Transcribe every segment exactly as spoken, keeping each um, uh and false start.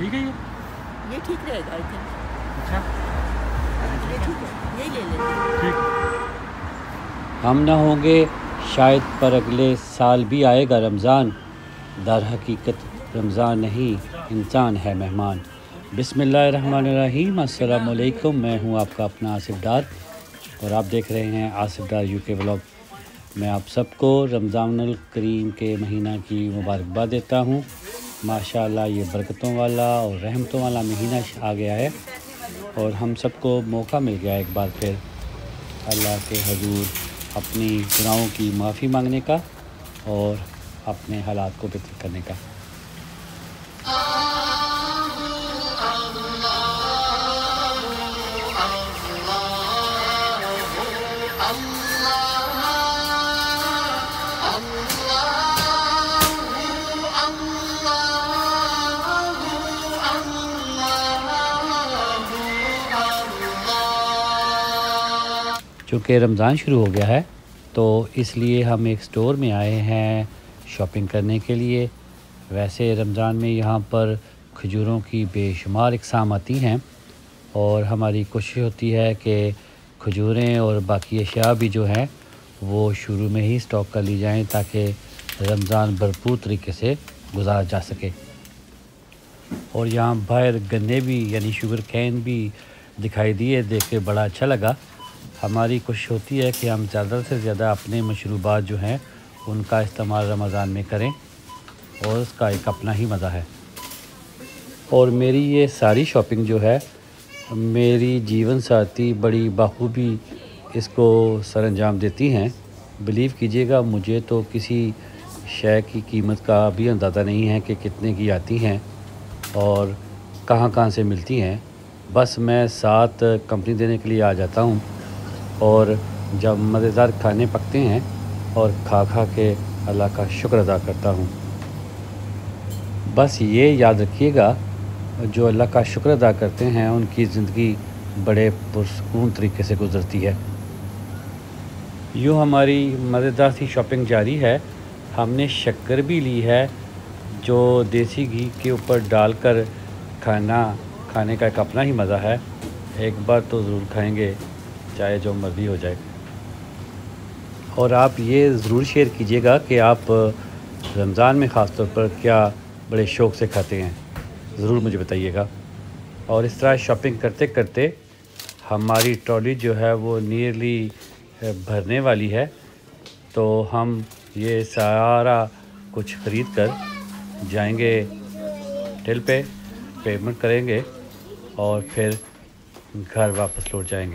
ٹھیک ہے یہ یہ ٹھیک رہے گا آئی تھنک. اچھا یہ ٹھیک ہے, یہی لے لیتے ہیں. ٹھیک. ہم نہ ہوں گے شاید پر اگلے سال بھی آئے گا رمضان, در حقیقت رمضان نہیں انسان ہے مہمان. بسم اللہ الرحمن الرحیم. السلام علیکم, میں ہوں آپ کا اپنا آصف ڈار اور آپ دیکھ رہے ہیں Asif Dar U K blog. میں آپ سب کو رمضان الکریم کے مہینہ کی مبارکباد دیتا ہوں. ماشاءاللہ یہ برکتوں والا اور رحمتوں والا مہینہ آ گیا ہے اور ہم سب کو موقع مل گیا ایک بار پھر اللہ کے حضور اپنی گناہوں کی معافی مانگنے کا اور اپنے حالات کو بہتر کرنے کا. چونکہ رمضان شروع ہو گیا ہے تو اس لیے ہم ایک سٹور میں آئے ہیں شاپنگ کرنے کے لیے. ویسے رمضان میں یہاں پر کھجوروں کی بے شمار اقسام آتی ہیں اور ہماری کوشش ہوتی ہے کہ کھجوریں اور باقی اشیاء بھی جو ہیں وہ شروع میں ہی سٹاک کر لی جائیں تاکہ رمضان بھرپور طریقے سے گزارا جا سکے. اور یہاں باہر گنے بھی یعنی شوگر کین بھی دکھائی دیے, دیکھ کے بڑا اچھا لگا. ہماری کوشش ہوتی ہے کہ ہم زیادہ سے زیادہ اپنے مشروبات جو ہیں ان کا استعمال رمضان میں کریں اور اس کا ایک اپنا ہی مزہ ہے. اور میری یہ ساری شاپنگ جو ہے میری جیون ساتھی بڑی بخوبی اس کو سر انجام دیتی ہیں. بلیو کیجیے گا مجھے تو کسی شے کی قیمت کا بھی اندازہ نہیں ہے کہ کتنے کی آتی ہیں اور کہاں کہاں سے ملتی ہیں. بس میں ساتھ کمپنی دینے کے لیے آ جاتا ہوں اور جب مزیدار کھانے پکتے ہیں اور کھا کھا کے اللہ کا شکر ادا کرتا ہوں. بس یہ یاد رکھیے گا جو اللہ کا شکر ادا کرتے ہیں ان کی زندگی بڑے پرسکون طریقے سے گزرتی ہے. یوں ہماری مزیدار سی شاپنگ جاری ہے. ہم نے شکر بھی لی ہے جو دیسی گھی کے اوپر ڈال کر کھانا کھانے کا ایک اپنا ہی مزہ ہے. ایک بار تو ضرور کھائیں گے چاہے جو مرضی ہو جائے. اور آپ یہ ضرور شیئر کیجئے گا کہ آپ رمضان میں خاص طور پر کیا بڑے شوق سے کھاتے ہیں, ضرور مجھے بتائیے گا. اور اس طرح شاپنگ کرتے کرتے ہماری ٹرالی جو ہے وہ نیئرلی بھرنے والی ہے تو ہم یہ سارا کچھ خرید کر جائیں گے ٹل پہ, پیمنٹ کریں گے اور پھر گھر واپس لوٹ جائیں گے.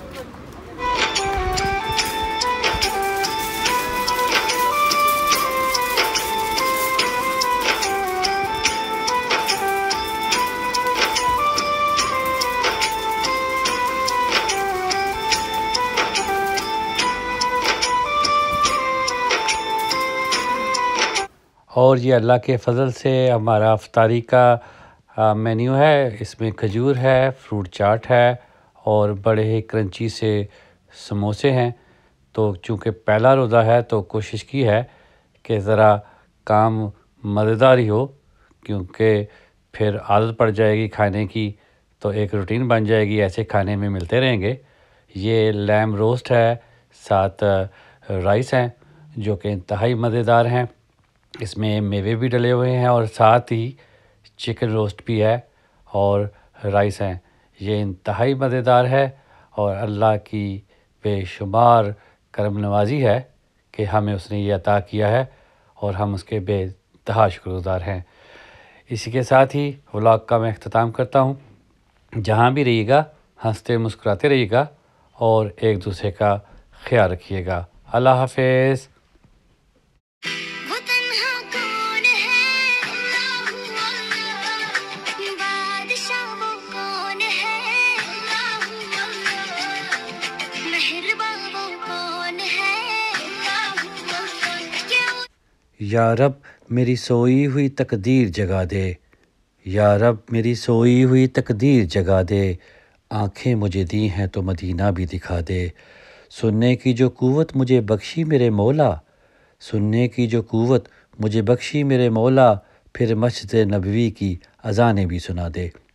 اور یہ اللہ کے فضل سے ہمارا افطاری کا مینیو ہے. اس میں کھجور ہے, فروٹ چاٹ ہے اور بڑے ہی کرنچی سے سموسے ہیں. تو چونکہ پہلا روزہ ہے تو کوشش کی ہے کہ ذرا کام مزیدار ہی ہو کیونکہ پھر عادت پڑ جائے گی کھانے کی تو ایک روٹین بن جائے گی, ایسے کھانے میں ملتے رہیں گے. یہ لیم روسٹ ہے, ساتھ رائس ہیں جو کہ انتہائی مزیدار ہیں. اس میں میوے بھی ڈلے ہوئے ہیں اور ساتھ ہی چکن روسٹ بھی ہے اور رائس ہیں. یہ انتہائی مزیدار ہے اور اللہ کی بے شمار کرم نوازی ہے کہ ہمیں اس نے یہ عطا کیا ہے اور ہم اس کے بے انتہا شکر گزار ہیں. اسی کے ساتھ ہی ولاگ کا میں اختتام کرتا ہوں. جہاں بھی رہیے گا ہنستے مسکراتے رہیے گا اور ایک دوسرے کا خیال رکھیے گا. اللہ حافظ. یا رب میری سوئی ہوئی تقدیر جگا دے, یا رب میری سوئی ہوئی تقدیر جگا دے, آنکھیں مجھے دی ہیں تو مدینہ بھی دکھا دے. سننے کی جو قوت مجھے بخشی میرے مولا, سننے کی جو قوت مجھے بخشی میرے مولا, پھر مسجد نبوی کی اذانیں بھی سنا دے۔